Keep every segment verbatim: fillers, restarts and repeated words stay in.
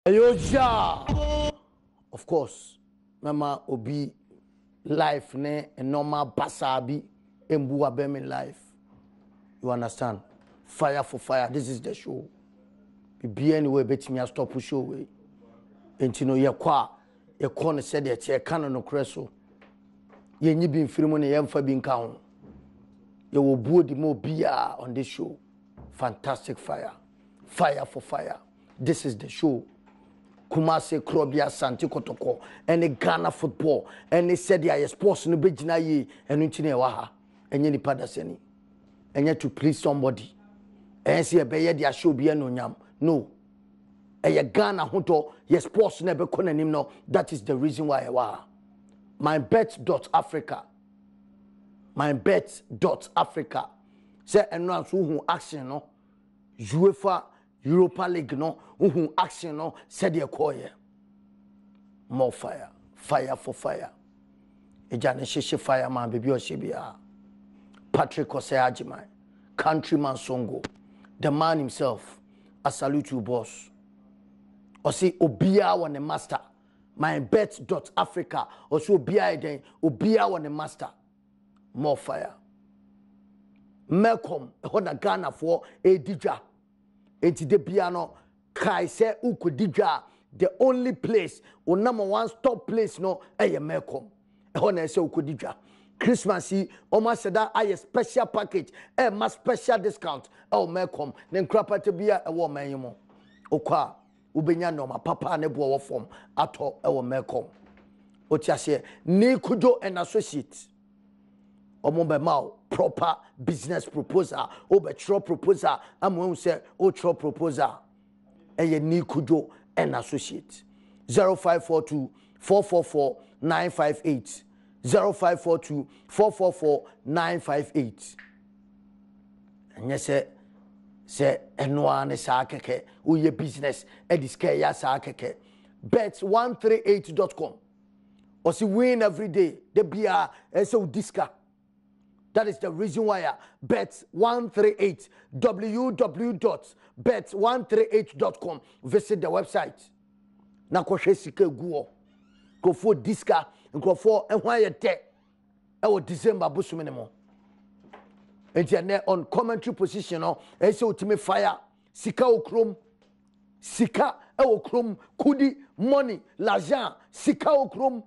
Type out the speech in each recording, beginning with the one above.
Ayoja. Of course, mama obi life ne a normal basabi embuwa bemi life. You understand? Fire for fire. This is the show. Be anyway, bet me a stop show way. And you know, ye kwa ye corner said that ye canon no creso. Ye ni bin filmon ye for being count. You will board the more beer on this show. Fantastic fire. Fire for fire. This is the show. Kumase Krobia Santi Kotoko, and a Ghana football, and they said, yeah, sports no bejina ye, and Uchine Waha, and Yenny Padaseni. And yet to please somebody. And see a bayer, their show be no yam. No. A Ghana Hunto, yes, sports never couldn't him know. That is the reason why I was. My bet dot Africa. My bet dot Africa. Say, and now who action no. UEFA Europa League no, who action no, said your choir. More fire, fire for fire. Ejane sheshe fire man, baby or shibia. Patrick Oseajimai, countryman Songo, the man himself. I salute you, boss. Or see, Obia one the master. My bet dot Africa. Or so Obia then, Obia one the master. More fire. Malcolm, hold Ghana for a dija. Enti de piano kai se ukodidwa the only place o number one stop place no eye Malcolm e ho na se ukodidwa Christmas yi o ma seda aye special package e ma special discount e Malcolm ne nkrapate bia e wo manyimo okwa ubenya no ma papa ne bo wo form ato e wo Malcolm o tiase ni kujo and associate omo be ma proper business proposal or betro proposal am when say outro proposal eye ni kujo and associate zero five four two four four four nine five eight zero five four two four four four nine five eight and yes say eno an sa keke wo ye business e diska ya sa keke bet one three eight dot com or see win every day the bia e say diska. That is the reason why I bet one three eight w w w dot bet one three eight dot com. Visit the website. Na ko hwe sika guo. Go for diska, go for and why you te. E wo December bosom ne mo. Enti on commentary position no, e say ultimate fire. Sika okrom. Sika e okrom kudi money l'argent sika okrom.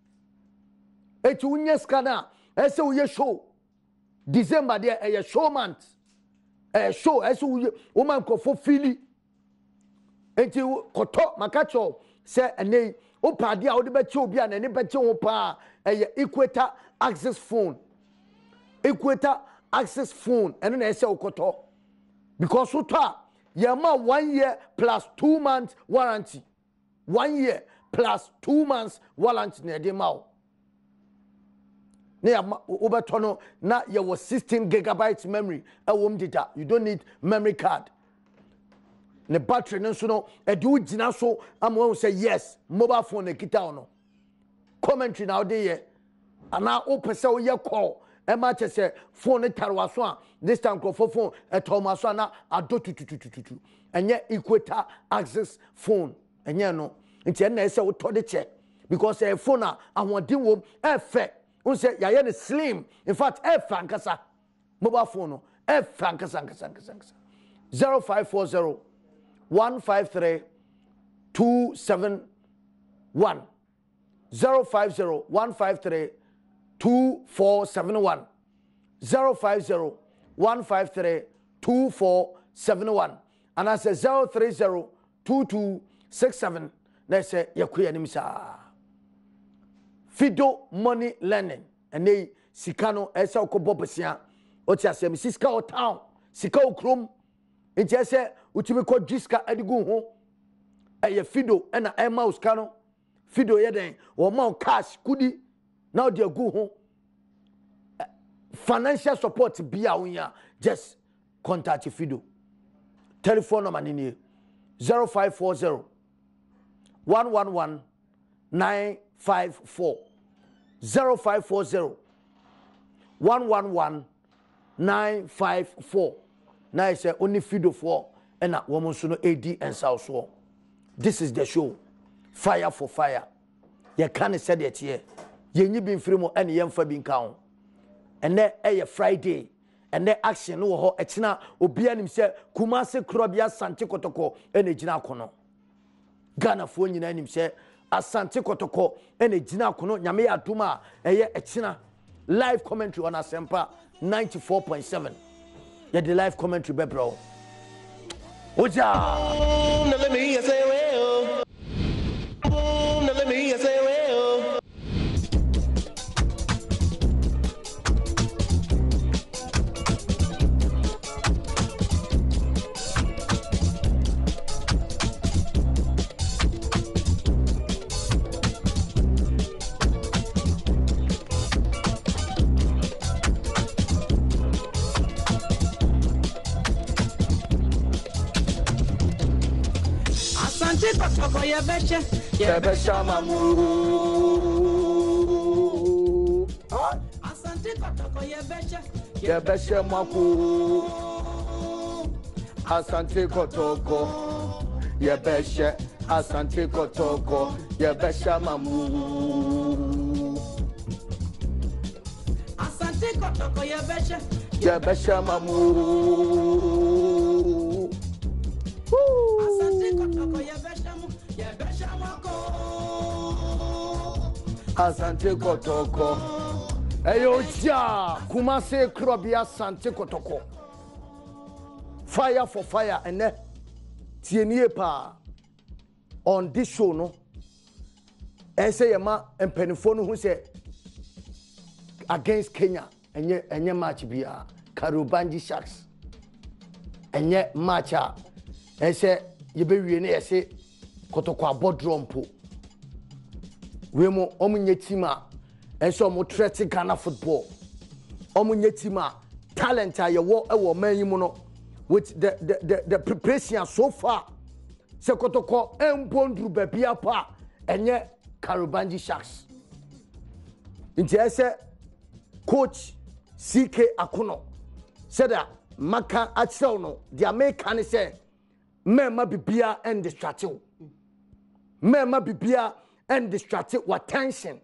Eti unye skana, e say uye show. December there a show month. A show as woman ko for fili. Enti koto makacho say ene o pade a wo de be che obi a na ne be che wo pa e equator access phone. Equator access phone ene na ese okoto. Because so ta ye ma one year plus two months warranty. One year plus two months warranty na de ma. Overturn na you was sixteen gigabytes memory a wom data. You don't need memory card. The battery no so no e do gina so am won say yes mobile phone e kita no commentary now dey here ana o pese o ye call e ma che say phone tarwa so a this time ko phone e to ma so na ado tututututu enye equator access phone enye no nti na e say o to de che because e phone a ahodin wom e fe say ya slim. In fact, F Frankasa mobile phone F Frankasa Frankasa zero five four zero one five three two seven one zero five zero one five three two four seven one zero five zero one five three two four seven one and I say zero three zero two two six seven. They say yakuya nimisa. Fido money learning and they sikano esa okobobesia oti asem siska o town sika okrom enti ese utimi ko jiska adigu ho eye fido na e mouse kano fido ye den o ma cash kudi now dey go ho financial support bia unya just contact fido telephone number ni zero five four zero one one one nine five four zero five four zero one one one nine five four. Now I say only fido for and that woman so no A D and South so this is the show. Fire for fire. You can't say that here. You need be free more and you for being count. And then a Friday. And then action no ho etina obi anim se Kumase Krobia Asante Kotoko ene gina kono. Ghana fo nyina anim se Asante Kotoko ene gina kono nyame aduma eye etina live commentary on Asempa ninety-four point seven. Yeah, the live commentary be bro. Oja. Now let me hear say well. Now let me hear say well. Ya beche, ya beche mamu. Asante kotoko ya beche, ya beche maku. Asante Kotoko, ya beche. Asante Kotoko, ya beche mamu. Asante kotoko ya beche, ya beche mamu. Asante kotoko ya beche mamu. Asante Kotoko. Eyo ja Kumase Krobia Asante Kotoko. Fire for fire and eh tienie pa on this show no. E say yema empanifo no hu say against Kenya enye enye match bia Kariobangi Sharks. Enye match a e say yebe wie na e say Kotoko abodrompo. We mo omunye team a enso mo threat Ghana football. Omunye team a talent a ye wo e wo man yimu no with the the the, the preparation so far. Se Kotoko embondru babia pa enye Kariobangi Sharks. Inti ese coach C K Akuno said that maka atsel no the American say mema bibia and distracted. Mema bibia and distracted what tension.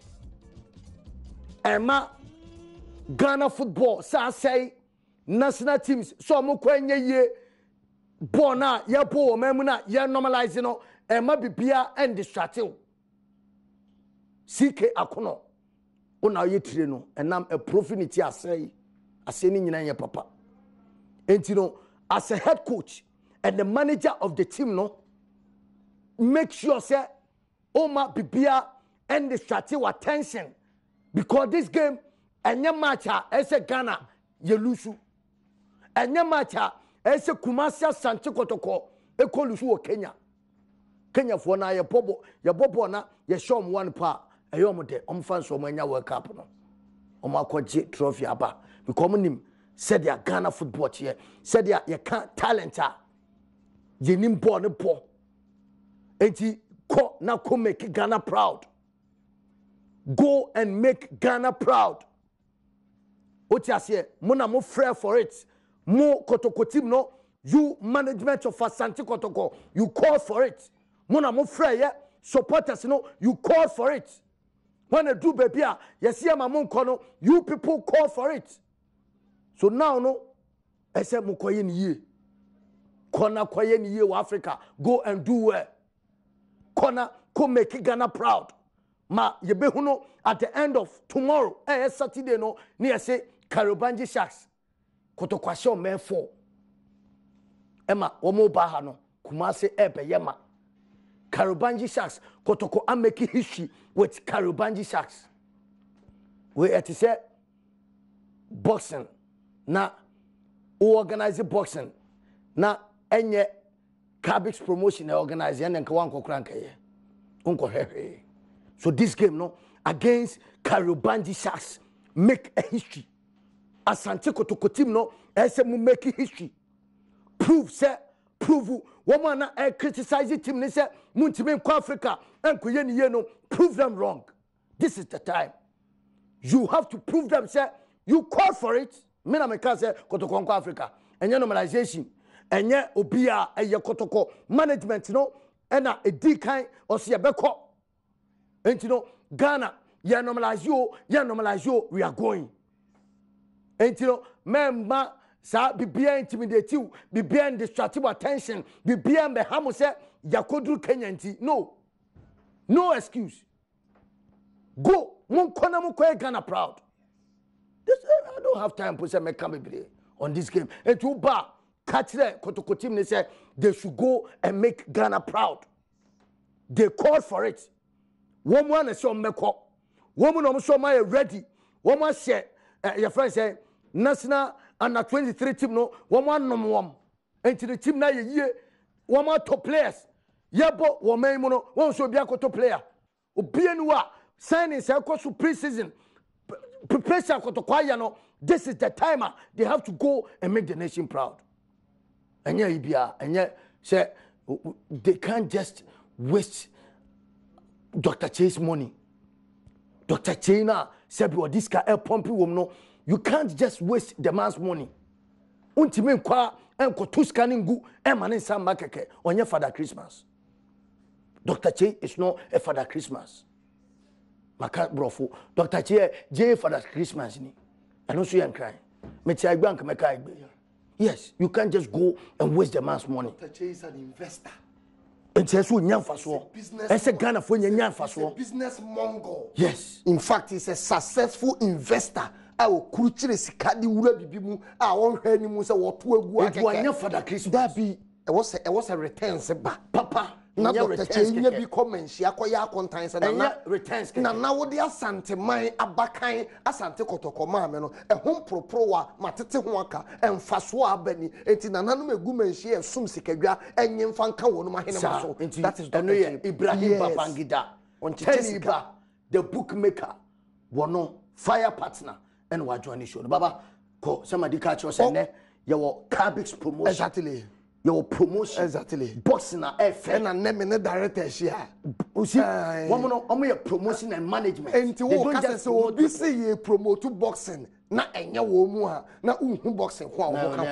Emma Ghana football sa say national teams so mo kwenye ye bona ye po memuna ye normalize no Emma bibia and distracted. C K Akuno una ye tire no enam a profinity asay aseni nyina ye papa. Enti no as a head coach and the manager of the team no make sure say Oma bibia and the strategy attention because this game enye matcha ese Ghana ye lusu enye matcha ese Kumase Asante Kotoko eko lusu wo Kenya Kenya fo na ye bobo ye bobo na ye shom one pa eyom de omfa so manya World Cup no omo akogye trophy aba because nim said their Ghana football here said their ye can talent a ye nim ball ne po enti Go now go make Ghana proud. Go and make Ghana proud. What you say? Mona mo frere for it. Mo Kotoko team no. You management of Asante Kotoko. You call for it. Mona mo frere yeah. Supporters no. You call for it. When I do baby ah, you see my mom kono. You people call for it. So now no. I say mo koye ni ye. Kona koye ni ye wa Africa. Go and do well. Corner come make Ghana proud. Ma yebehuno at the end of tomorrow, eh Saturday no, near say Kariobangi Sharks. Kotoko asho men four. Emma omo baha no, Kumase ebe yema. Kariobangi Sharks, Kotoko am making history with Kariobangi Sharks. We at say boxing na organize boxing na enye Cabbage promotion organize and Kawanko Cranke. Uncle Harry. So this game no against Kariobangi Sharks make a history. Asante Kotoko team no ese mu make history. Prove say prove woman na criticize team ni say muntime ko Africa and ko yeni ye no prove them wrong. This is the time. You have to prove them say you call for it. Me na me can say Kotoko ko Africa. And your normalization enye obia eye Kotoko management no ena edi kan ose ye beko enti no Ghana ye normalize you ye normalize you we are going enti no memba sa bibia intimidate you bibia distractive attention bibia be hamu se yakodru Kenya nti no no excuse go mon kona mo koy Ghana proud this I don't have time to say me come be on this game and to ba catch the Kotoko team they say they should go and make Ghana proud they called for it one one is on meko woman no so my ready one one share your friend say national under twenty-three team no one one number one into the team na ye one more top players yebo wo man mu no won so bia koto player obi anu a signing say ko so pre-season prepare koto kwaya no this is the timer they have to go and make the nation proud anya ibia anya say they can't just waste Doctor Chase money Doctor China said what this guy a pump wom no you can't just waste the man's money untime kwa enko to scanning gu e mane sam makeke onye Father Christmas Doctor Che is not a Father Christmas maka brofo Doctor Che J Father Christmas ni and also you crying me ti agba nka meka agbe yes you can't just go and waste the man's money Doctor Che is an investor and say so nyamfa so e say Ghana fo nyamfa so business mongo yes in fact he's a successful investor a o kuruchire sika di wura bibi mu a won hwe ni mu se wo to agu akeke it was Father Christmas that be e was e was a returns ba papa na Doctor Che nya bi comment ya koya content se na na returns na na wo de asante man abakan asante kotoko ma me no e hom propro wa matete ho aka emfaso abani enti na nanu egu manhie e sum sikadwa enye mfa nka wo no ma hene ma so that is Doctor Che Ibrahim Babangida on Teniba the bookmaker wono fire partner and wa join show baba ko somebody catch us and your Cabix promotion exactly your promotion exactly boxing na F and na name ne director here you see woman no your promotion and management enti wo ka se obi say you promote boxing na enye wo mu ha na unhu boxing ho a wo ka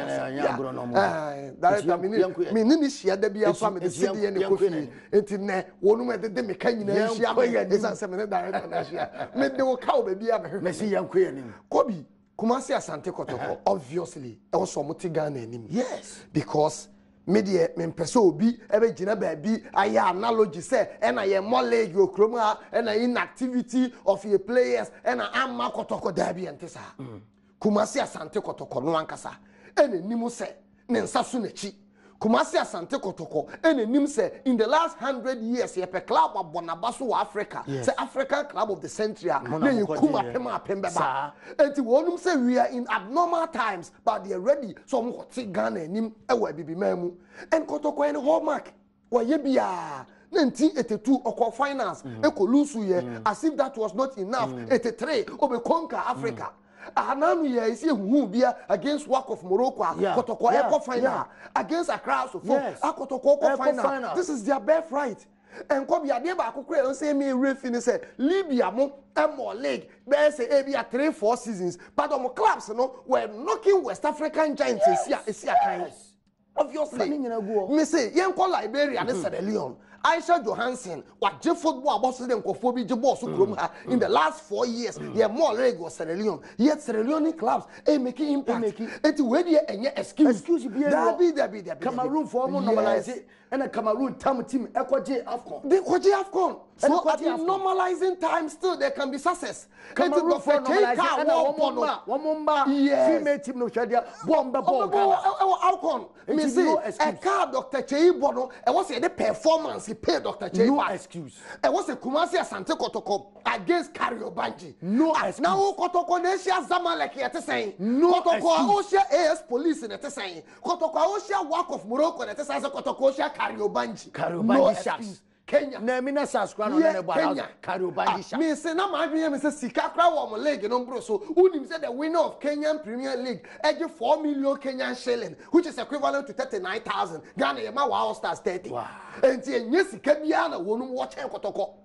boxing director me me ni ni hia da bia fa me de sidi ne kofi enti ne wonu me de me kan nyina hia me esa se me ne director na hia me de wo ka wo ba bia me me si yanko ya nim Kobi Kumasi Asante Kotoko obviously e also muti Ghana anim yes because media me mpese obi ebe gina baabi aye analogy say and aye more league okrom ha and inactivity of your players and amma Kotoko dabi entesa Kumasi Asante Kotoko no ankasa ene nimu say ne nsaso nachi Kumasi Asante Kotoko ene nim say in the last hundred years ye pe club abonabaso wa Africa yes. Say African club of the century na ye kuma pema pemba enti wonum say we are in abnormal times but they are ready so mo hoti Ghana nim ewa bibima mu en Kotoko en hallmark wa ye bia nineteen eighty-two oko finance mm -hmm. eko lusu ye mm -hmm. as if that was not enough mm -hmm. eighty-three obe conquer Africa mm -hmm. Ananu ye isi huhu bia against work of Morocco yeah. Kotoko yeah. Eco final yeah. against Accra so yes. Kotoko Eco final. final this is their birthright and ko bia de ba akokore on say me refi ni say Libya mo emo league be say e bia three four seasons but on clubs no were knocking West African giants isia isia kan obviously me say yen ko Liberia and Sierra Leone Aisha Johansson what je football about them nkofo bi je boss krom ha in the last four years mm. yeah more league was Sierra Leone yet Sierra Leone clubs eh making impact it we dey enye excuse excuse bi that be that be that be Cameroon for mo normalize it and a Cameroon tam team ekoje AFCON they koje AFCON so at the normalizing time still there can be success Cameroon for normalizing and one mumba female team no shadia bomba ball AFCON me say e ka Doctor Che Bono e was say the performance pay Doctor Che no excuse e was a Kumasi Asante Kotoko against Kariobangi no excuse now Kotoko Nesia Zamalek yet saying no Kotoko Osia A S police yet saying Kotoko Osia work of Morocco yet saying Kotoko Osia Kariobangi Kariobangi sharks Kenya na mi na saskwa no na bwa Kariobangi sharks me say na my me say sika kra wo mo league no bro so unim say the winner of Kenyan Premier League edge four million Kenyan shilling which is equivalent to thirty-nine thousand Ghana e ma wa All Stars thirty wow. Enti enye sika bia na wonum wo chen Kotoko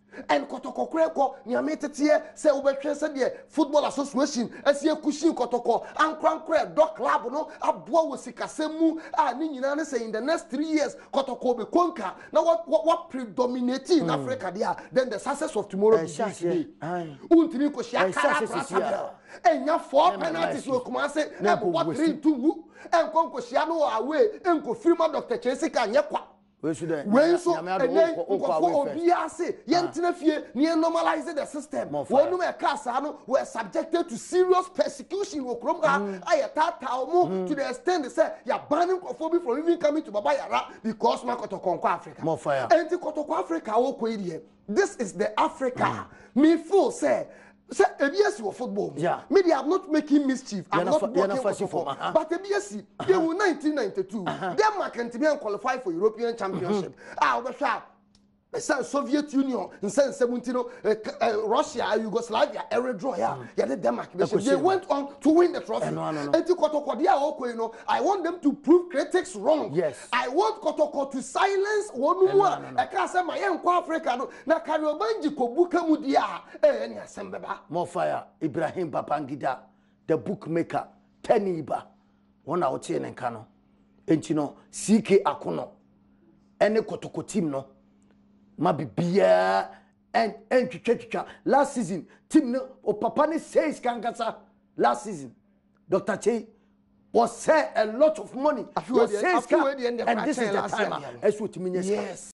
and kotoko kreko nyame tetie se wobetwe se de football association asie kushi kotoko ankran kre dog club no aboa wo sikasemu a ni nyina ne say in the next three years kotoko be konka na what what, what predominate in mm. Africa there then the success of tomorrow uh, begins today untini ko shia kara enya four penalties we kuma say e bo three two en konko shia no away enko firma Doctor Chesika nyekwa we should when so and then for obia say yentina fie near normalize the system wonu me kasa no were subjected to serious persecution wo krom ga ayata tawo to the extent they say ya banning kofobi from even coming to Baba Yara because ma kotoko Africa more fire and kotoko Africa wo ko here this is the Africa me full say say A B S for football. Yeah. Maybe I'm not making mischief. I'm not working for football. Uh-huh. But A B S, they were nineteen ninety-two. Uh-huh. Denmark and T B qualify for European Championship. Ah, mm-hmm. ah, Say Soviet Union in seventeen, uh, uh, Russia, Yugoslavia, every draw here. Yeah, the Denmark. They went on to win the trophy. No, no, no. And to Kotoko, you know, I want them to prove critics wrong. Yes. I want Kotoko to silence one more. I can't say my young Africa. Na Kariobanji Kobuka Mudia. Eh, any assembaba. More fire. Ibrahim Babangida, the bookmaker, Teniba. One out here in Kano. And you know, C K Akuno. Any Kotoko team, no. Mabi biya and and chicha last season team no o papa ne says kankasa last season Doctor Che was say a lot of money was says and this is the time as what yes